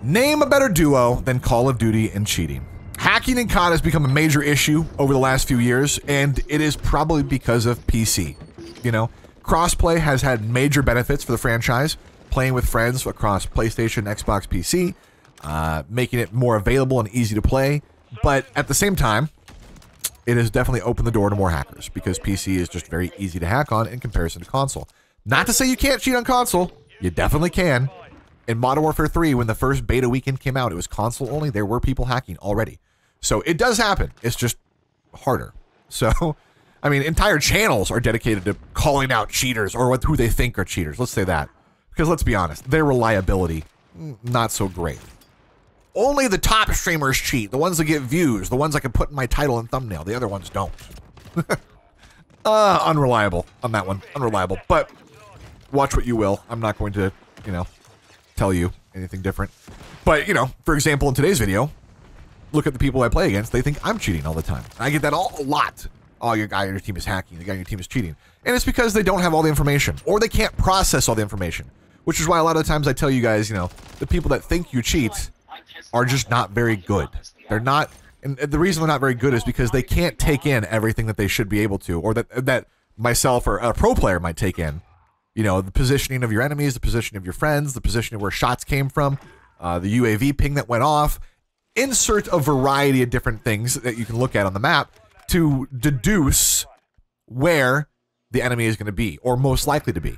Name a better duo than Call of Duty and cheating. Hacking in COD has become a major issue over the last few years, and it is probably because of PC. You know, crossplay has had major benefits for the franchise, playing with friends across PlayStation, Xbox, PC, making it more available and easy to play. But at the same time, it has definitely opened the door to more hackers because PC is just very easy to hack on in comparison to console. Not to say you can't cheat on console, you definitely can. In Modern Warfare 3, when the first beta weekend came out, it was console only. There were people hacking already. So it does happen. It's just harder. So, I mean, entire channels are dedicated to calling out cheaters or who they think are cheaters. Let's say that. Because let's be honest, their reliability, not so great. Only the top streamers cheat. The ones that get views. The ones I can put in my title and thumbnail. The other ones don't. Unreliable on that one. Unreliable. But watch what you will. I'm not going to, you know, tell you anything different. But, you know, for example, in today's video, look at the people I play against. They think I'm cheating all the time. I get that a lot. Oh, your guy on your team is hacking. The guy on your team is cheating. And it's because they don't have all the information or they can't process all the information, which is why a lot of times I tell you guys, you know, the people that think you cheat are just not very good. They're not, and the reason they're not very good is because they can't take in everything that they should be able to, or that myself or a pro player might take in. You know, the positioning of your enemies, the position of your friends, the position of where shots came from, the UAV ping that went off. Insert a variety of different things that you can look at on the map to deduce where the enemy is going to be, or most likely to be.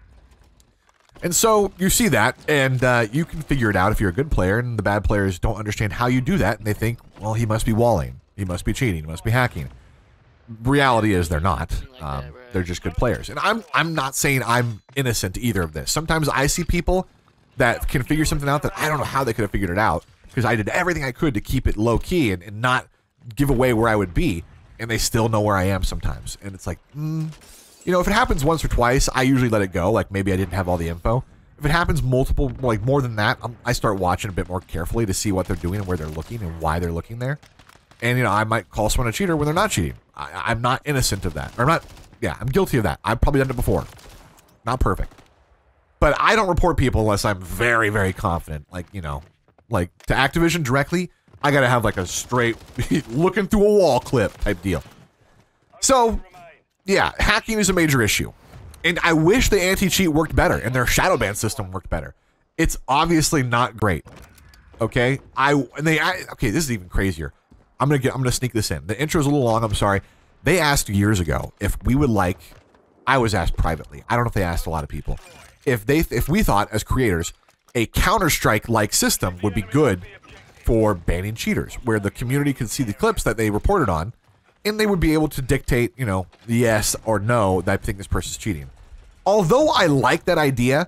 And so you see that, and you can figure it out if you're a good player, and the bad players don't understand how you do that, and they think, well, he must be walling, he must be cheating, he must be hacking. Reality is they're not. They're just good players. And I'm not saying I'm innocent to either of this. Sometimes I see people that can figure something out that I don't know how they could have figured it out, because I did everything I could to keep it low key and not give away where I would be, and they still know where I am sometimes. And it's like, you know, if it happens once or twice, I usually let it go. Like maybe I didn't have all the info. If it happens multiple, like more than that, I start watching a bit more carefully to see what they're doing and where they're looking and why they're looking there. And, you know, I might call someone a cheater when they're not cheating. I'm not innocent of that. Or I'm not, yeah, I'm guilty of that. I've probably done it before. Not perfect. But I don't report people unless I'm very, very confident. Like, you know, like to Activision directly, I gotta have like a straight looking through a wall clip type deal. So, yeah, hacking is a major issue. And I wish the anti-cheat worked better and their shadow ban system worked better. It's obviously not great. Okay? Okay, this is even crazier. I'm gonna sneak this in. The intro's a little long, I'm sorry. They asked years ago if we would like, I was asked privately. I don't know if they asked a lot of people. If we thought as creators a Counter-Strike-like system would be good for banning cheaters, where the community could see the clips that they reported on, and they would be able to dictate, you know, yes or no, that I think this person's cheating. Although I like that idea,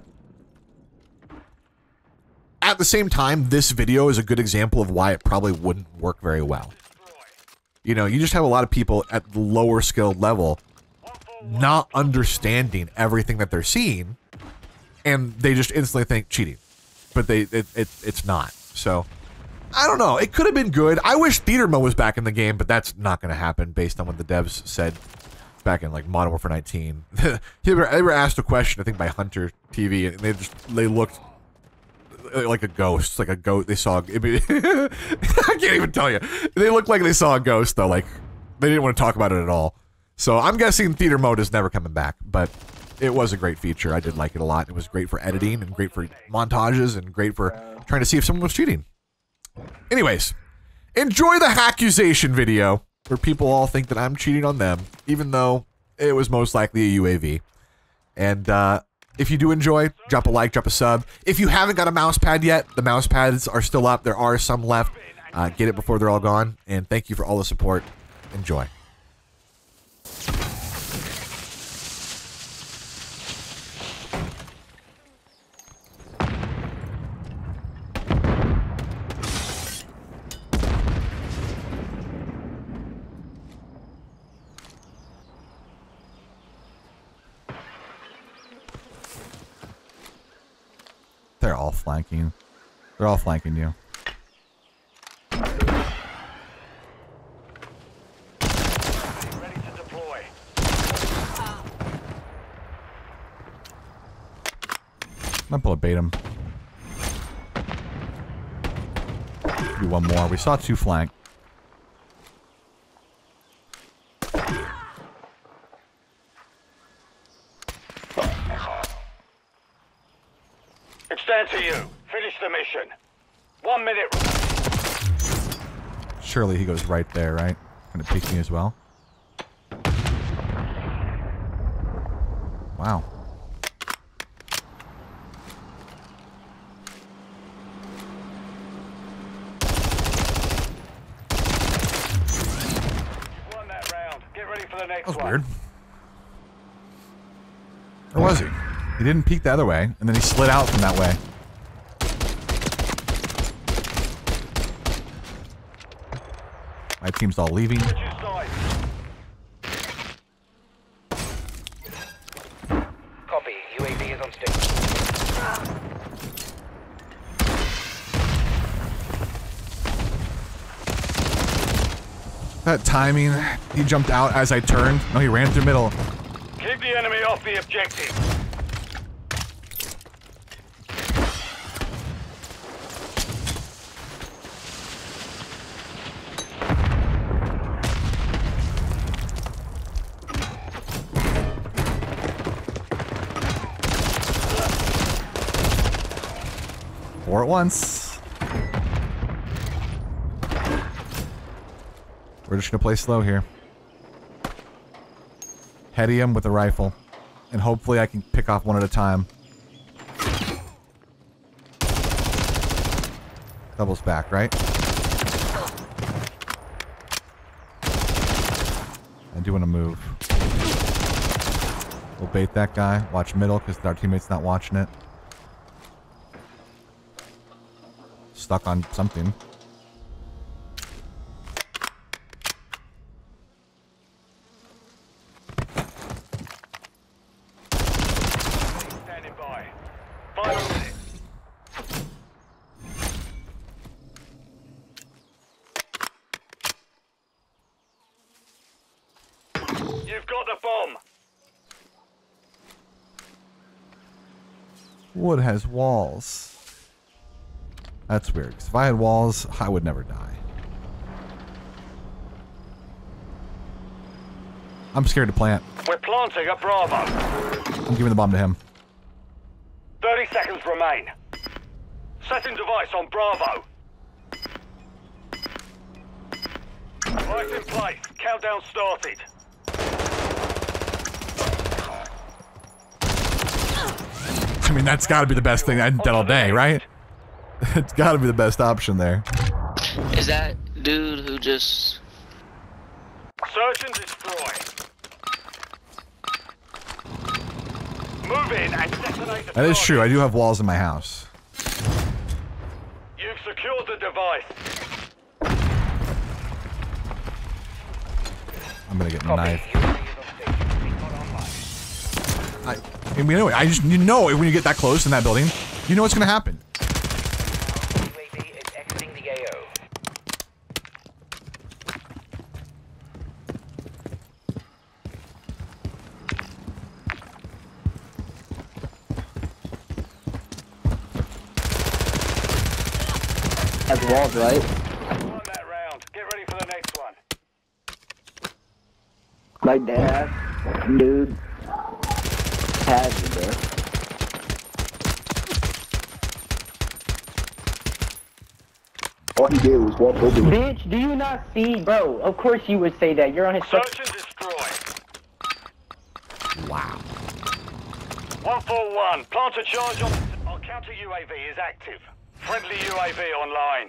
at the same time, this video is a good example of why it probably wouldn't work very well. You know, you just have a lot of people at the lower skilled level not understanding everything that they're seeing, and they just instantly think cheating. But it's not. So, I don't know. It could have been good. I wish theater mode was back in the game, but that's not going to happen based on what the devs said back in like Modern Warfare 19. They were asked a question, I think, by Hunter TV, and they looked like a ghost. Like a ghost. They saw. I can't even tell you. They looked like they saw a ghost though. Like they didn't want to talk about it at all. So I'm guessing theater mode is never coming back, but it was a great feature. I did like it a lot. It was great for editing and great for montages and great for trying to see if someone was cheating. Anyways, enjoy the Hackuzation video where people all think that I'm cheating on them, even though it was most likely a UAV. And if you do enjoy, drop a like, drop a sub. If you haven't got a mouse pad yet, the mouse pads are still up. There are some left. Get it before they're all gone. And thank you for all the support. Enjoy. They're all flanking. They're all flanking you. Ready to deploy. Might pull a bait him. Do one more. We saw two flank. It's down to you. Finish the mission. 1 minute. Surely he goes right there, right? Gonna peek me as well. Wow. Won that round. Get ready for the next That was one. weird. Or was he? He didn't peek the other way, and then he slid out from that way. My team's all leaving. Switch your side. Copy. UAV is on stick. That timing, he jumped out as I turned. No, he ran through middle. Keep the enemy off the objective. Four at once. We're just gonna play slow here. Heady him with a rifle. And hopefully I can pick off one at a time. Doubles back, right? I do want to move. We'll bait that guy. Watch middle because our teammate's not watching it. Stuck on something. Standing by. 5 minutes. You've got the bomb. Wood has walls. That's weird, because if I had walls, I would never die. I'm scared to plant. We're planting at Bravo. I'm giving the bomb to him. 30 seconds remain. Setting device on Bravo. Device in place. Countdown started. I mean, that's got to be the best thing I've done all day, right? It's got to be the best option there. Is that dude who just... Search and destroy. Move in and detonate the That is target. true. I do have walls in my house. You've secured the device. I'm gonna get a Copy. knife. UAV is on station. Recon online. I mean, anyway, you know when you get that close in that building, you know what's gonna happen. UAV is exiting the AO. Has walls, right? Won that round. Get ready for the next one. My dad, dude, has me, bro. All he did was walk over me. Bitch, do you not see? Bro, of course you would say that. You're on his... Search and destroy. Wow. 141. Plant a charge on... Our counter UAV is active. Friendly UAV online.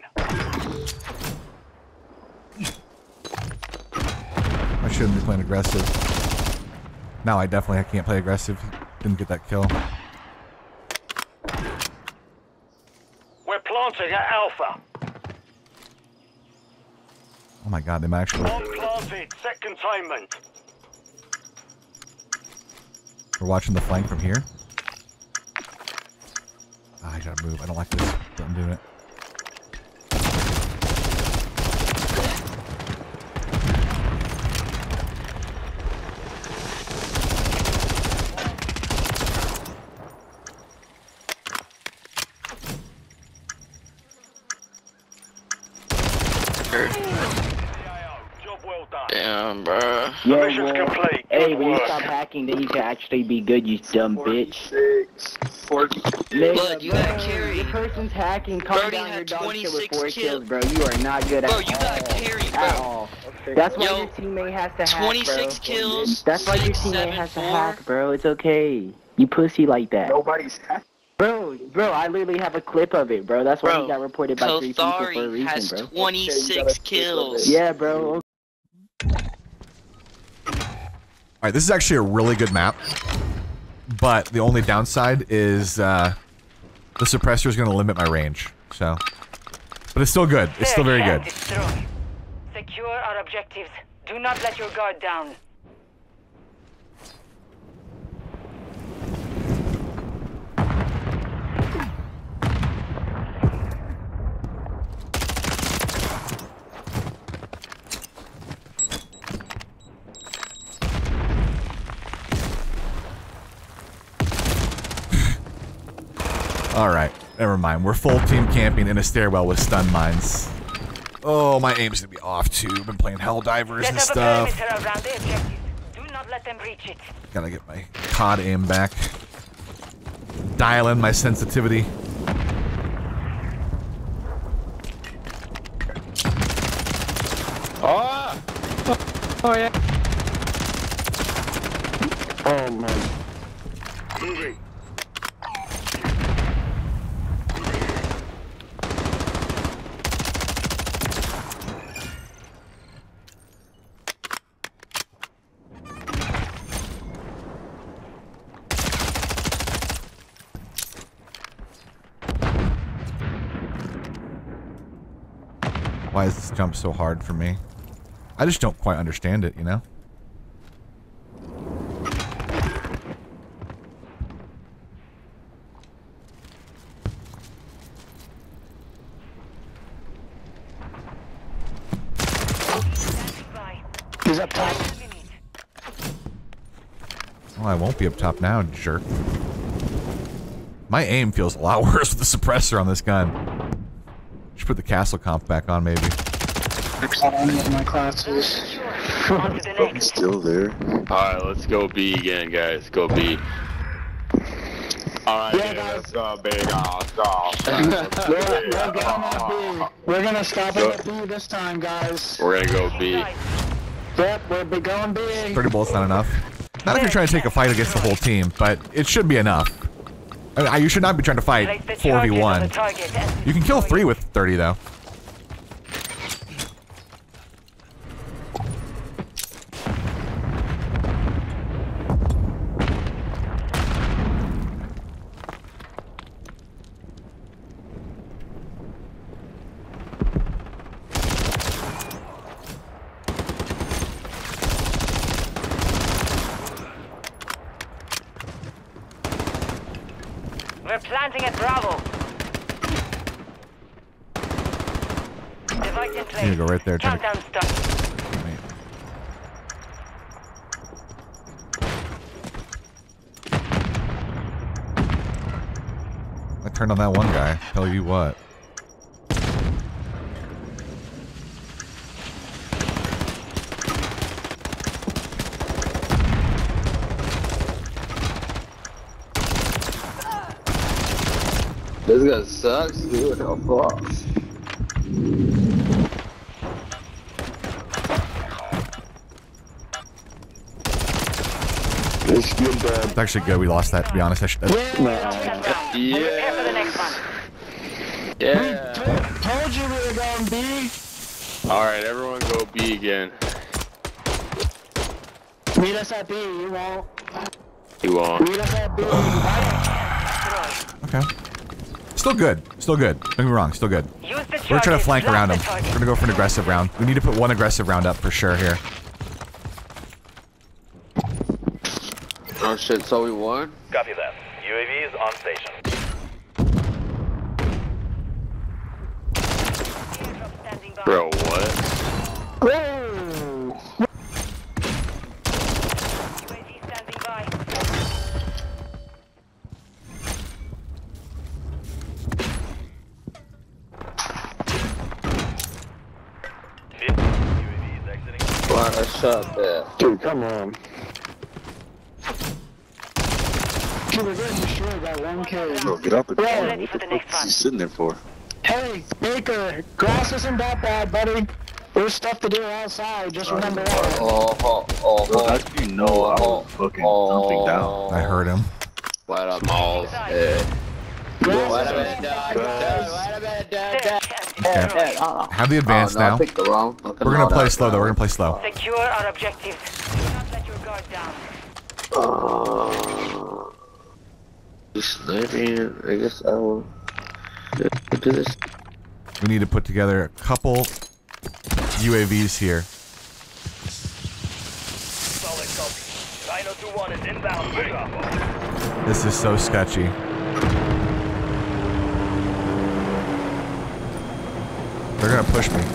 I shouldn't be playing aggressive. Now I definitely can't play aggressive. Didn't get that kill. We're planting at Alpha. Oh my god, they might actually... Bomb planted. Set containment. We're watching the flank from here. Ah, I gotta move. I don't like this, but I'm doing it. marker. Job well done. Damn, bro. Yeah, Mission's well, complete. hey, Good when you work. stop hacking, then you can actually be good, you dumb bitch. 46. Blood, you got Your carried. person's hacking, calm Brody down your had dog shit with 26 4 kills. kills, bro. You are not good Bro, at you all. got carried, At bro. all. That's why Yo, your teammate has to hack, 26 bro. kills, That's why your 6, teammate 7, has to 4. hack, bro. It's okay. You pussy like that. Nobody's hacking. Bro, I literally have a clip of it, bro. That's why Bro, he got reported by 3 people for a Kothari reason, has bro. 26 kills. Yeah, bro. All right, this is actually a really good map, but the only downside is the suppressor is going to limit my range. So, but it's still good. It's still very good. Secure our objectives. Do not let your guard down. All right, never mind. We're full team camping in a stairwell with stun mines. Oh, my aim's gonna be off too. I've been playing Helldivers Set and up a stuff. perimeter around the objectives. Do not let them reach it. Gotta get my COD aim back. Dial in my sensitivity. Oh! Oh, yeah. Oh, man. Moving. Why is this jump so hard for me? I just don't quite understand it, you know? He's up top. Well, I won't be up top now, jerk. My aim feels a lot worse with the suppressor on this gun. Should put the castle comp back on, maybe. My classes. On to the next. Still there. Alright, let's go B again, guys. Go B. Alright, yeah, let's go B. Let's go. We're gonna stop it at B this time, guys. We're gonna go B. Yep, we'll be going B. 30 bullets not enough. Not if you're trying to take a fight against the whole team, but it should be enough. I mean, you should not be trying to fight Place the charges on the 4v1. target and You can kill 3 with 30, though. We're planting at Bravo. Device in place. You go right there, trying to- Countdown start. Wait. I turned on that one guy. Tell you what. This guy sucks, dude. What the fuck? It's actually good we lost that, to be honest. I should, Prepare for the next one. Yeah. Told you we were going B. Alright, everyone go B again. Meet us at B, you won't. You won't. Meet us at B. okay. Still good. Still good. Don't get me wrong. Still good. Use the We're trying to charges, flank blast around the him. We're target. gonna go for an aggressive round. We need to put one aggressive round up for sure here. Oh shit, so we won? Copy that. UAV is on station. Airdrop standing by. Bro, what? Whoa. UAV standing by. shut there. Dude, come on. Dude, we're getting destroyed by 1K. Bro, get out the car. Ready What for the the fuck next is he one. sitting there for? Hey, Baker, grass isn't that bad, buddy. There's stuff to do outside, just remember that. Bro, how do you know I was fucking jumping down? I heard him. What up, Malls? Grass Wait a isn't minute, that Dad. bad, Wait a minute, Dad. Search and Okay. destroy. Have the advance Oh, no, I now. picked the wrong fucking We're gonna mod play out slow though. now. We're gonna play slow. Secure our objectives. Do not let your guard down. I guess I will do this. We need to put together a couple UAVs here. Solid copy. Rhino 2-1 is inbound for drop. This is so sketchy. They're gonna push me.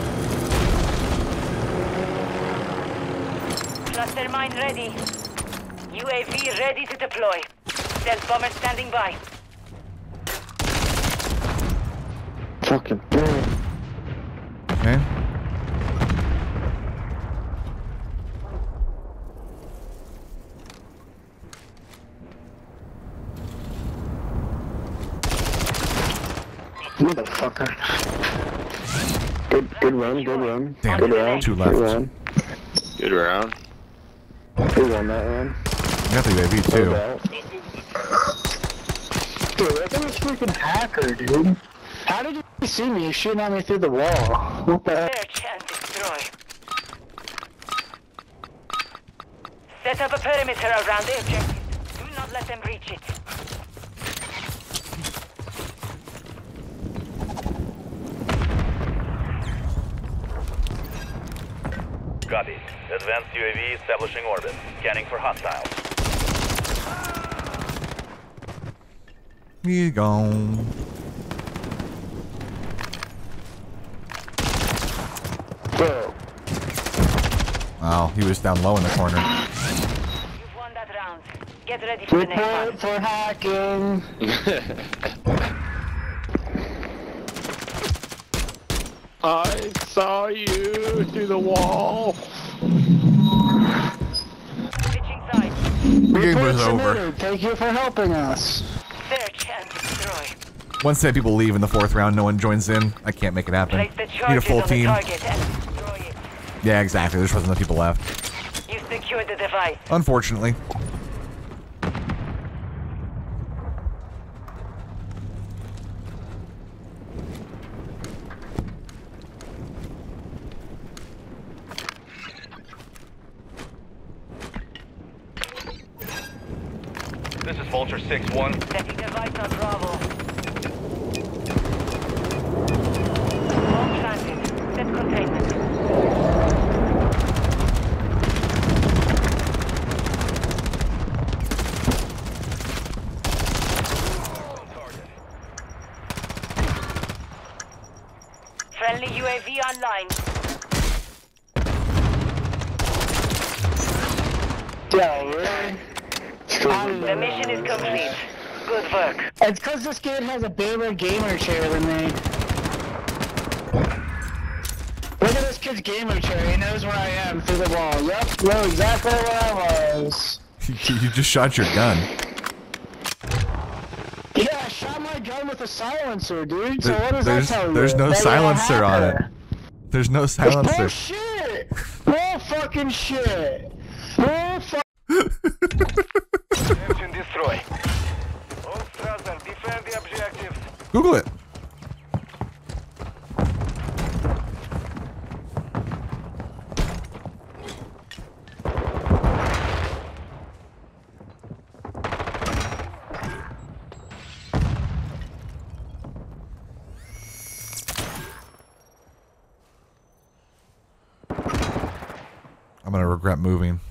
Cluster mine ready. UAV ready to deploy. Stealth bomber standing by. Fucking bro. Okay. Motherfucker. Good run, good run. Damn, Good run. two Good left. run. Good round. Good run, that run. You got the UAV too. Dude, that was freaking hacker, dude. How did you see me shooting at me through the wall? What the heck? Search and destroy. Set up a perimeter around the objective. Do not let them reach it. Copy. Advanced UAV establishing orbit. Scanning for hostiles. You gone. Bro. Wow, he was down low in the corner. You've won that round. Get ready for the next one. Report for hacking. I saw you through the wall. Switching sides. The game Report was over. submitted. Thank you for helping us. Search and destroy. Once that people leave in the 4th round, no one joins in. I can't make it happen. Place the Need a charges full on team. the target and destroy it. Yeah, exactly. There's wasn't enough people left. You secured the device. Unfortunately. This is Vulture 6-1. Setting device on Bravo. Bomb planted. Set containment. Friendly UAV online. Yeah, really? The mission is complete. Good work. It's because this kid has a bigger gamer chair than me. Look at this kid's gamer chair. He knows where I am through the wall. Yep, know exactly where I was. You just shot your gun. Yeah, I shot my gun with a silencer, dude. So what does that There's, tell you? there's no That you're a sequencer on it. hacker. There's no silencer. Bullshit! Bull fucking shit! Bull fucking Search and destroy. All Strasser, defend the objectives. Google it. I'm gonna regret moving.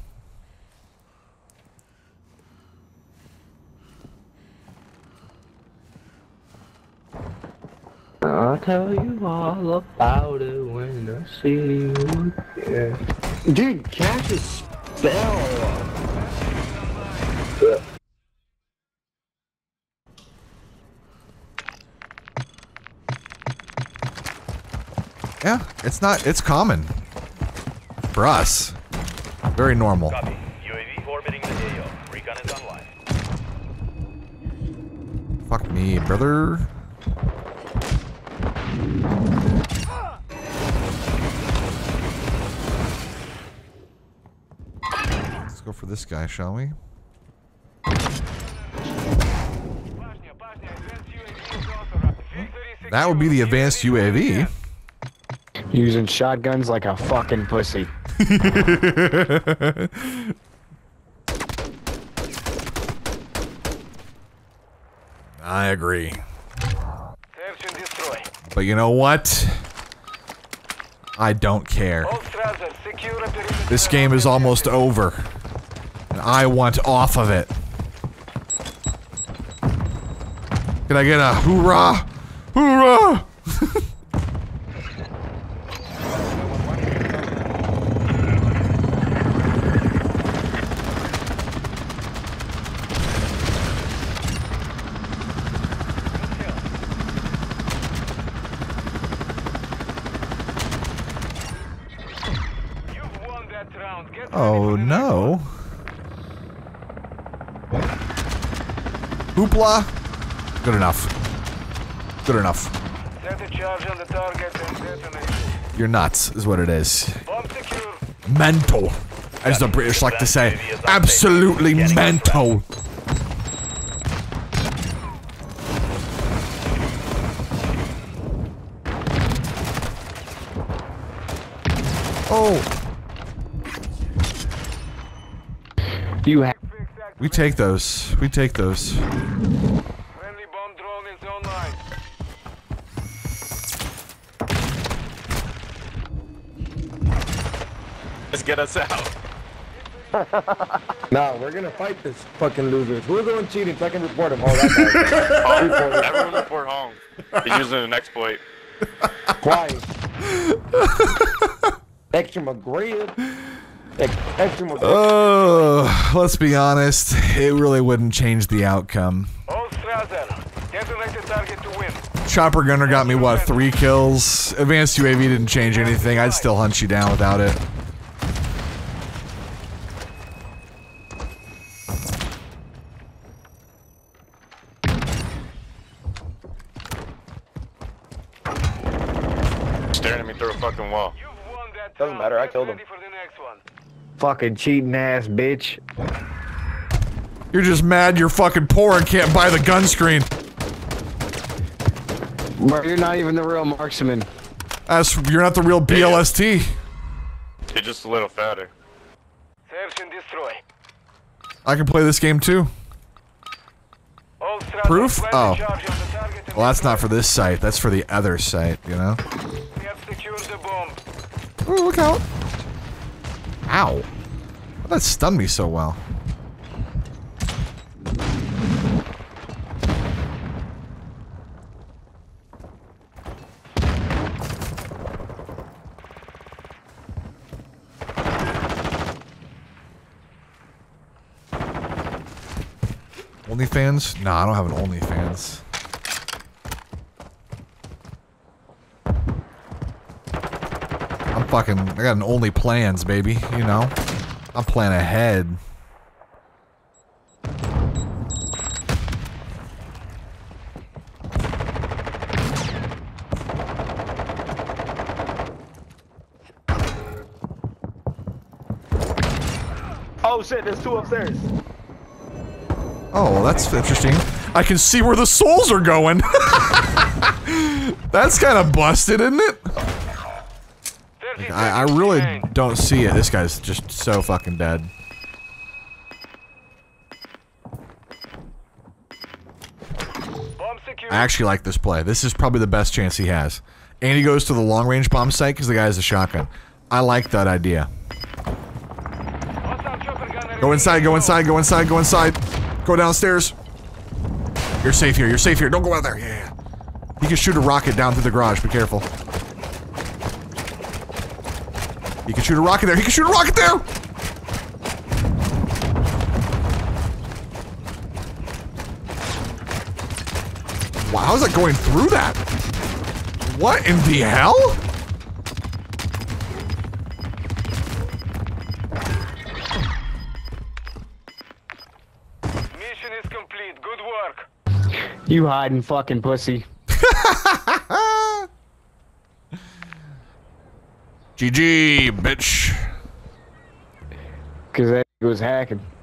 I'll tell you all about it when I see you again. Dude, catch a spell. Yeah, it's not. It's common. for us. Very normal. Copy. UAV orbiting the AO. Recon is online. Fuck me, brother. Let's go for this guy, shall we? That would be the advanced UAV. Using shotguns like a fucking pussy. I agree. Search and destroy. But you know what? I don't care. All Strasser, secure a perimeter. This game is almost over. And I want off of it. Can I get a hoorah? Hoorah! Oh no. Hoopla. Good enough. Good enough. Set a charge on the target and detonate. You're nuts, is what it is. Bomb secure. Mental, as the British like to say. Absolutely mental. Oh. You have. We take those. We take those. Friendly bomb drone is online. Let's get us out. Nah, we're gonna fight this fucking losers. Who's the one cheating so I can report him? Oh, that guy. Everyone report home. He's using an exploit. Why? Extra McGrail. Extra McGrail. Let's be honest. It really wouldn't change the outcome. All Strasser, detonate the target to win. Chopper Gunner got me, what, 3 kills? Advanced UAV didn't change anything. I'd still hunt you down without it. Staring at me through a fucking wall. Doesn't matter, I killed him. Fucking cheating ass bitch. You're just mad you're fucking poor and can't buy the gun screen. Bro, you're not even the real marksman. You're not the real BLST. You're just a little fatter. Search and destroy. I can play this game too. All Strasser, Proof? plant Oh. a charge on the target and Well, that's not destroy. for this site. That's for the other site, you know? We have secured the bomb. Ooh, look out. Ow. That stunned me so well. OnlyFans? Nah, I don't have an OnlyFans. I got an only plans, baby, you know? I'm planning ahead. Oh shit, there's 2 upstairs. Oh, well, that's interesting. I can see where the souls are going. That's kind of busted, isn't it? I really don't see it. This guy's just so fucking dead. I actually like this play. This is probably the best chance he has. And he goes to the long-range bomb site because the guy has a shotgun. I like that idea. Go inside, go inside, go inside, go inside. Go downstairs. You're safe here, you're safe here. Don't go out there. Yeah. He can shoot a rocket down through the garage. Be careful. He can shoot a rocket there. He can shoot a rocket there! Wow, how's that going through that? What in the hell? You hiding fucking pussy. GG, bitch. Cause that was hacking.